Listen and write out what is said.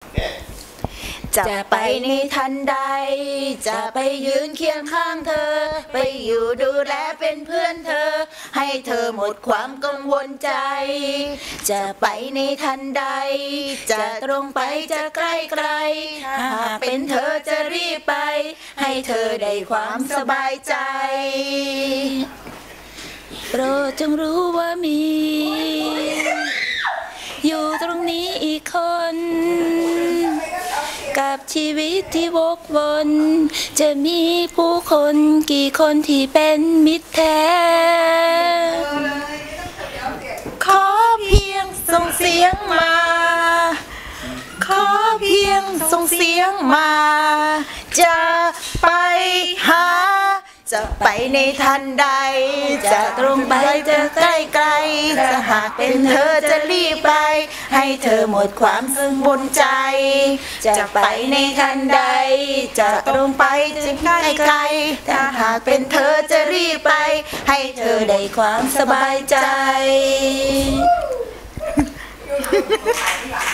จะไปในทันใดจะไปยืนเคียงข้างเธอไปอยู่ดูแลเป็นเพื่อนเธอให้เธอหมดความกังวลใจจะไปในทันใดจะตรงไปจะใกล้ไกลหากเป็นเธอจะรีบไปให้เธอได้ความสบายใจโปรดจงรู้ว่ามีอยู่ตรงนี้อีกคนกับชีวิตที่วกวนจะมีผู้คนกี่คนที่เป็นมิตรแท้ขอเพียงส่งเสียงมาขอเพียงส่งเสียงมาจะไปหาจะไปในทันใดจะตรงไปจะใกล้ไกลจะหากเป็นเธอจะรีบไปให้เธอหมดความกังวลใจจะไปในทันใดจะตรงไปจะใกล้ไกลถ้าหากเป็นเธอจะรีบไปให้เธอได้ความสบายใจ